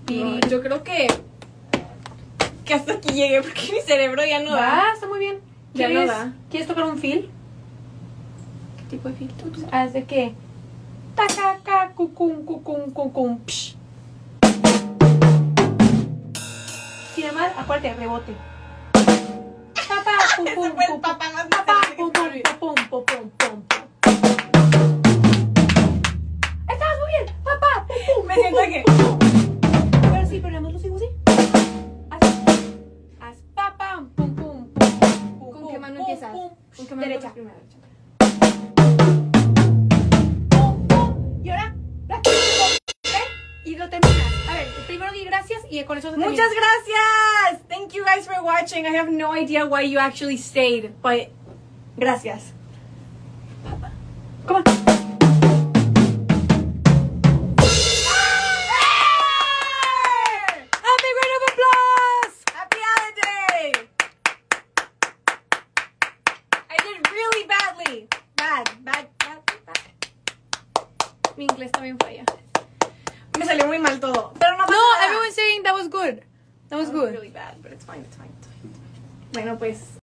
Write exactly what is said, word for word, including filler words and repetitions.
Spirit. No, yo creo que que hasta aquí llegué porque mi cerebro ya no da. Va, está muy bien. Ya ¿Quieres, no da. ¿Quieres tocar un feel? ¿Qué tipo de filtro? Haz de que tacaca, cucum, cucum, cucum, psh. Si además, acuérdate, rebote. Papá, pum, Ese pum, fue el pum, papá más papá, misterioso que pum, se me pum, olvidó. pum, pum, pum, pum, pum. Estabas muy bien, papá, pum, pum, Me pum, siento pum, que- pum, pum. Pero sí, pero además lo sigo así. Haz, haz papá, pum, pum, pum, pum. ¿Con qué mano pum, empiezas? pum. ¿Con qué mano Derecha. tocas primero? Derecha. Pum, pum. Y ahora, la ¿eh? Y lo terminas. A ver, primero di gracias y con eso se termina. Muchas gracias. Thank you guys for watching. I have no idea why you actually stayed, but gracias. Come on. A big round of applause. Happy holiday. I did really badly. Bad, bad, bad, bad. Mi inglés también falla. Me salió muy mal todo. Pero no pasa No, nada. everyone's saying that was good. That was That was good. really bad, but it's fine, it's fine, it's fine. Bueno, pues